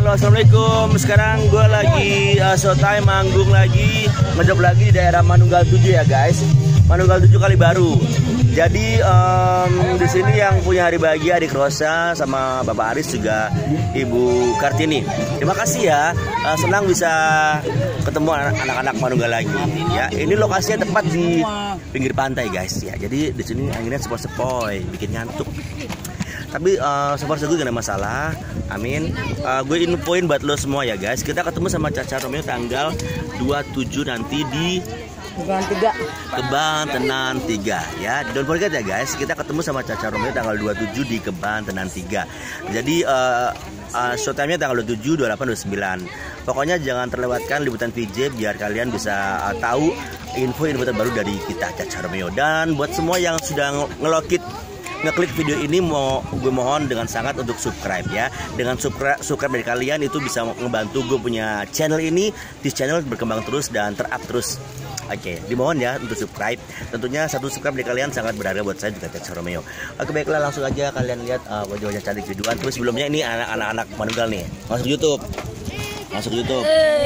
Halo, assalamualaikum. Sekarang gue lagi showtime, manggung lagi, ngejob lagi di daerah Manunggal 7 ya guys. Manunggal 7 Kalibaru. Jadi di sini yang punya hari bahagia adik Rosa sama Bapak Aris juga Ibu Kartini. Terima kasih ya. Senang bisa ketemu anak-anak Manunggal lagi. Ya, ini lokasinya tepat di pinggir pantai guys. Ya, jadi di sini anginnya sepoi-sepoi, bikin ngantuk. Tapi sepoi-sepoi gak ada masalah. Amin. Gue infoin buat lo semua ya guys. Kita ketemu sama Caca Romeo tanggal 27 nanti di Kebang Tenan 3 ya. Don't forget ya guys, kita ketemu sama Caca Romeo tanggal 27 di Kebang Tenan 3. Jadi showtime-nya tanggal 27, 28, 29. Pokoknya jangan terlewatkan liputan VJ biar kalian bisa tahu info-info terbaru dari kita Caca Romeo. Dan buat semua yang sudah ngeklik video ini, gue mohon dengan sangat untuk subscribe ya. Dengan subscribe dari kalian itu bisa ngebantu gue punya channel ini, di channel berkembang terus dan terupdate terus. Oke, dimohon ya untuk subscribe. Tentunya satu subscribe dari kalian sangat berharga buat saya juga Caca Romeo. Oke, baiklah langsung aja kalian lihat wajah-wajah cantik videoan. Terus sebelumnya ini anak-anak Manunggal nih, masuk YouTube. Masuk YouTube.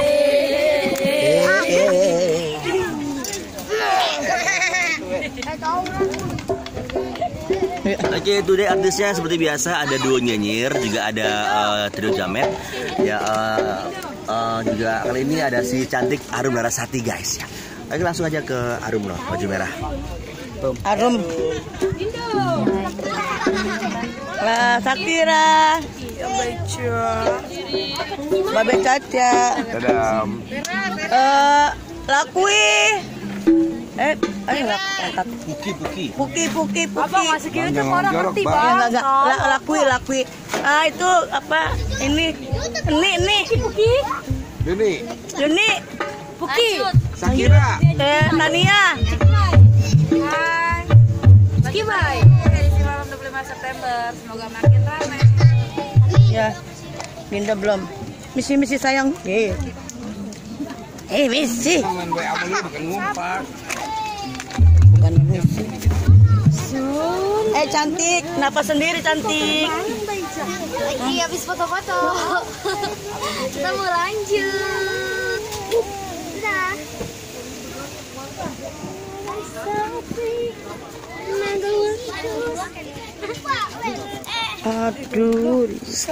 Oke, today artisnya seperti biasa ada duo nyinyir, juga ada trio jamet. Ya, juga kali ini ada si cantik Arum Larasati guys ya. Oke, langsung aja ke Arum loh, baju merah. Arum. Lah, Sakira. Babe Caca. Dadam. Lakui. Angkat. Puki. Abang masih kira itu orang ngerti bang. Lakui. Itu apa? Ini. Puki. Yuni. Puki. Sakira. Nania. Hai. Lagi bye. Edisi malam 25 September. Semoga makin ramai. Ya. Dinda belum. Misi sayang. Misi. Bukan misi. Cantik. Kenapa sendiri cantik? Lagi habis foto-foto. Kita mau lanjut. Udah. Aduh.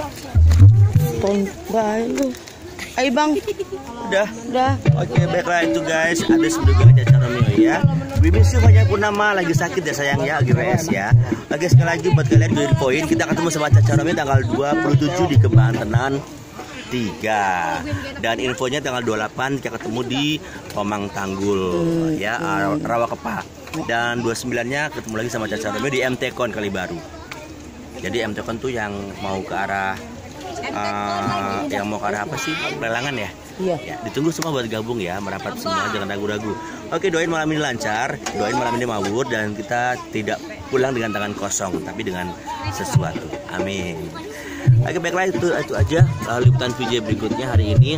Tombay lu. Ayo bang. Udah. Oke, baiklah itu guys. Ada juga Caca Romeo ya. Bibisu banyak nama lagi sakit ya sayang ya, GWS ya. Oke, sekali lagi buat kalian gue infoin, kita ketemu sama Caca Romeo tanggal 27 di Kebang Tenan 3. Dan infonya tanggal 28 kita ketemu di Omang Tanggul ya, Rawa Kepa. Dan 29-nya ketemu lagi sama Caca Romeo di MT-Con Kalibaru. Jadi MT-Con tuh yang mau ke arah apa sih? Pelelangan ya? Iya. Ya, ditunggu semua buat gabung ya, merapat semua, jangan ragu-ragu. Oke, doain malam ini lancar, doain malam ini mawur dan kita tidak pulang dengan tangan kosong, tapi dengan sesuatu. Amin. Oke, baiklah itu aja liputan video berikutnya hari ini.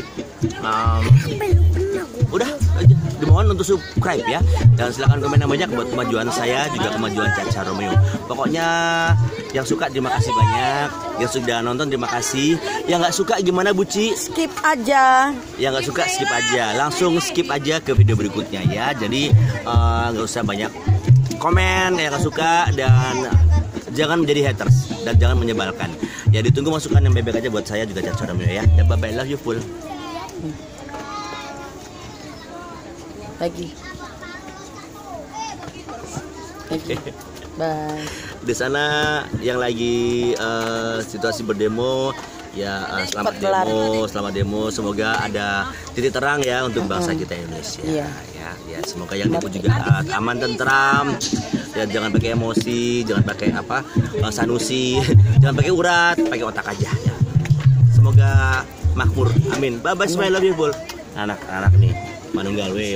Udah aja, dimohon untuk subscribe ya, dan silahkan komen yang banyak buat kemajuan saya juga kemajuan Caca Romeo. Pokoknya yang suka terima kasih banyak, yang sudah nonton terima kasih, yang nggak suka gimana Buci? Skip aja. Yang nggak suka skip aja, langsung skip aja ke video berikutnya ya. Jadi nggak usah banyak komen yang nggak suka dan jangan menjadi haters dan jangan menyebalkan. Ya ditunggu masukan yang bebek aja buat saya juga Caca Romeo ya. Dan bye bye, love you full. Lagi. Bye. Di sana yang lagi situasi berdemo ya, selamat demo, semoga ada titik terang ya untuk bangsa kita Indonesia. Ya semoga yang demo juga aman tentram ya, jangan pakai emosi, jangan pakai sanusi, jangan pakai urat, pakai otak aja ya. Semoga makmur, amin. Bye bye, smile, love you full. Anak-anak nih Manunggal we.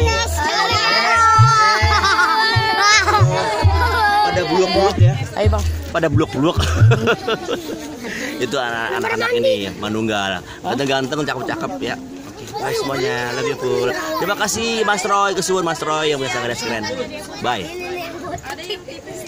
Pada buluk-buluk ya. Ayo bang. Pada buluk-buluk. Itu anak-anak ini Manunggal. Ganteng-ganteng, cakep-cakep ya. Oke, bye semuanya. Love you full. Terima kasih Mas Roy, kesuwun Mas Roy yang punya sangat keren. Bye.